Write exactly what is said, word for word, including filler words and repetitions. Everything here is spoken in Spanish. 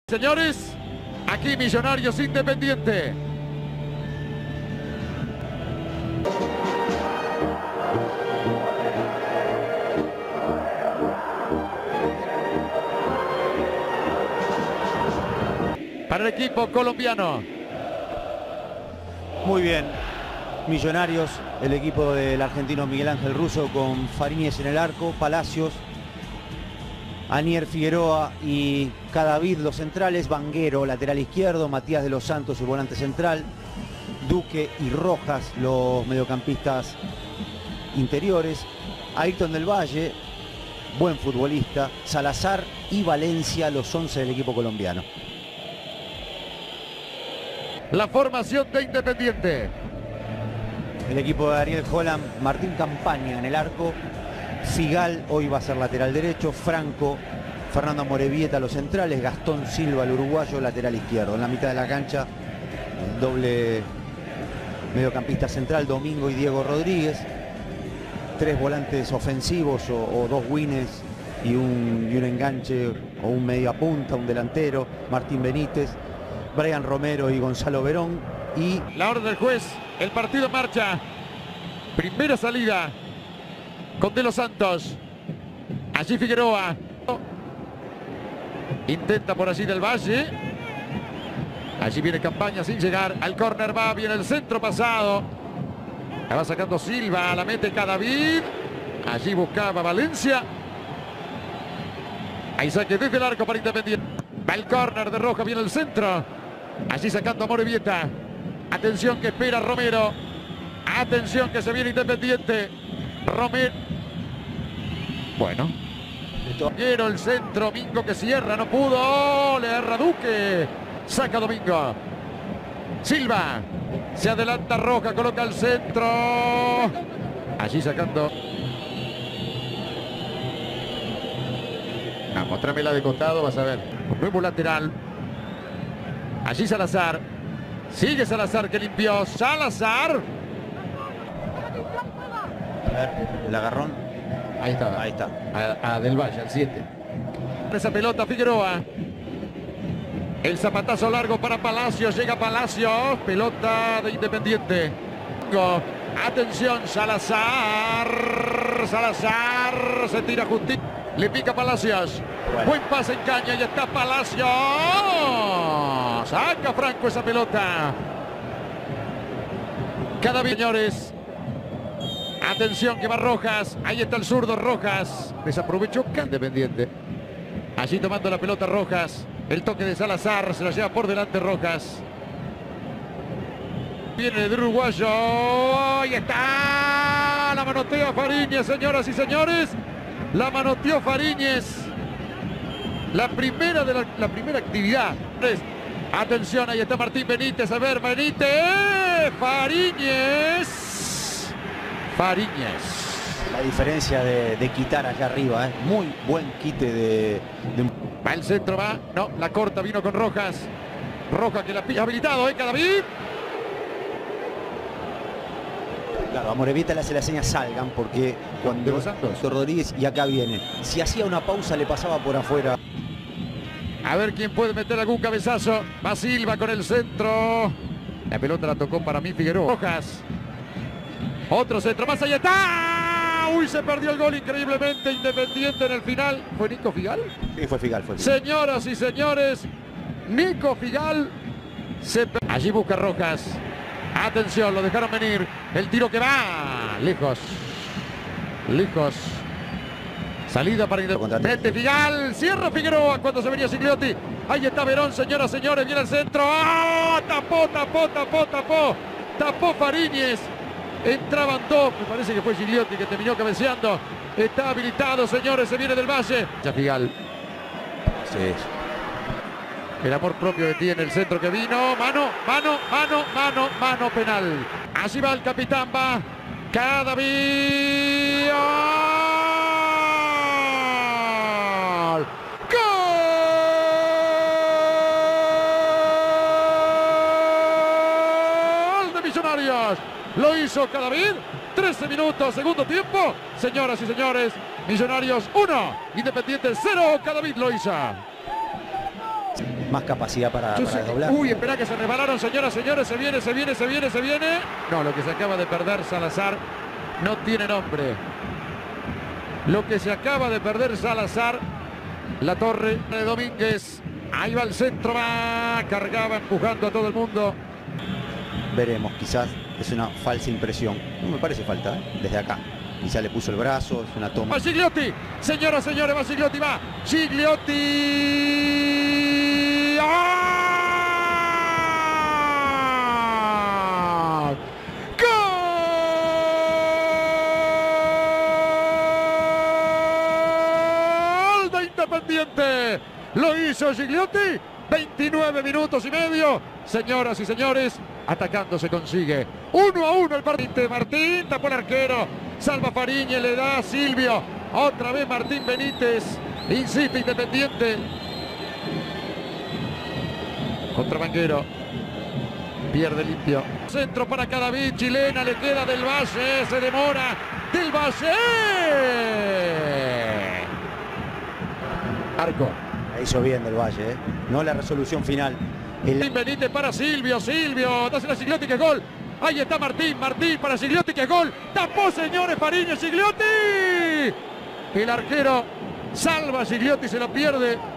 Señores, aquí Millonarios Independiente. Para el equipo colombiano. Muy bien. Millonarios, el equipo del argentino Miguel Ángel Russo con Fariñez en el arco, Palacios, Anier Figueroa y Cadavid los centrales, Vanguero lateral izquierdo, Matías de los Santos el volante central, Duque y Rojas los mediocampistas interiores, Ayrton del Valle, buen futbolista, Salazar y Valencia los once del equipo colombiano. La formación de Independiente. El equipo de Ariel Holland, Martín Campaña en el arco, Figal hoy va a ser lateral derecho, Franco, Fernando Amorebieta los centrales, Gastón Silva el uruguayo lateral izquierdo. En la mitad de la cancha, el doble mediocampista central, Domingo y Diego Rodríguez, tres volantes ofensivos o, o dos wines y un, y un enganche o un media punta, un delantero, Martín Benítez, Brian Romero y Gonzalo Verón. Y la orden del juez, el partido en marcha. Primera salida con De los Santos. Allí Figueroa. Intenta por allí del Valle. Allí viene Campaña sin llegar. Al córner va, viene el centro pasado. La va sacando Silva, la mete Cadavid. Allí buscaba Valencia. Ahí saque desde el arco para Independiente. Va el córner de Roja, viene el centro. Allí sacando a Amorebieta. Atención que espera Romero. Atención que se viene Independiente. Romero. Bueno. Quiero el centro. Domingo que cierra. No pudo. Le erra Duque. Saca Domingo. Silva. Se adelanta Roja. Coloca el centro. Allí sacando. Vamos, tráemela de costado. Vas a ver. Un nuevo lateral. Allí Salazar. Sigue Salazar que limpió. Salazar. a ver, el agarrón. Ahí está. Ahí está. A, a Del Valle, al siete. Esa pelota Figueroa. El zapatazo largo para Palacios. Llega Palacios. Pelota de Independiente. Atención, Salazar. Salazar. Se tira justito. Le pica Palacios. Bueno. Buen pase en caña. Y está Palacios. Saca Franco esa pelota. Cada vez, señores. Atención que va Rojas. Ahí está el zurdo Rojas. Desaprovechó Independiente. Allí tomando la pelota Rojas. El toque de Salazar. Se la lleva por delante Rojas. Viene el uruguayo. Ahí está. La manotea Fariñez, señoras y señores. La manoteó Fariñez. La primera de la, la primera actividad. Atención, ahí está Martín Benítez. A ver, Benítez. Fariñez. Fariñez. La diferencia de, de quitar allá arriba, ¿eh? Muy buen quite de, de... Va el centro, va. No, la corta vino con Rojas. Rojas que la pilla habilitado, ¿eh? Cadavid. Claro, a Amorebieta le hace la seña salgan porque cuando Doctor Rodríguez y acá viene. Si hacía una pausa le pasaba por afuera. A ver quién puede meter algún cabezazo. Va Silva con el centro. La pelota la tocó para mí Figueroa. Rojas. Otro centro más, ahí está. Uy, se perdió el gol increíblemente. Independiente en el final. ¿Fue Nico Figal? Sí, fue Figal. Fue Figal. Señoras y señores, Nico Figal. Se... Allí busca Rojas. Atención, lo dejaron venir. El tiro que va. Lejos. Lejos. Salida para Independiente. Figal. Cierra Figueroa cuando se venía Gigliotti. Ahí está Verón, señoras y señores. Viene el centro. ¡Oh! Tapó, tapó, tapó, tapó. Tapó Fariñez. Entraban dos. Me parece que fue Gigliotti que terminó cabeceando. Está habilitado, señores. Se viene del Valle. Ya Figal. Sí. El amor propio que tiene el centro que vino. Mano, mano, mano, mano, mano penal. Así va el capitán, va. Cadavid. ¡Gol! ¡Gol de Millonarios! Lo hizo Cadavid. trece minutos, segundo tiempo. Señoras y señores, Millonarios uno. Independiente cero. Cadavid lo hizo. más capacidad para, para desdoblar. Uy, espera que se resbalaron, señoras, señores, se viene, se viene, se viene, se viene. No, lo que se acaba de perder Salazar no tiene nombre. Lo que se acaba de perder Salazar, la torre de Domínguez. Ahí va el centro, va, cargaba, empujando a todo el mundo. Veremos, quizás es una falsa impresión. No me parece falta, ¿eh? Desde acá. Quizá le puso el brazo, es una toma. Va Gigliotti, señoras, señores, va Gigliotti, va. Gigliotti. ¡Ah! ¡Gol de Independiente! Lo hizo Gigliotti. veintinueve minutos y medio. Señoras y señores, atacando se consigue. Uno a uno el partido. Martín tapó el arquero. Salva Fariñez, le da a Silvio. Otra vez Martín Benítez. Insiste Independiente. Contra Banguero. Pierde limpio. Centro para Cadavid. Chilena, le queda Del Valle. Se demora. Del Valle. Arco. La hizo bien Del Valle, ¿eh? No la resolución final. El... Benítez para Silvio. Silvio. Dásela a Gigliotti, que es gol. Ahí está Martín, Martín para Gigliotti, que gol. Tapó, señores, Fariñez, Gigliotti. El arquero salva a Gigliotti, se lo pierde.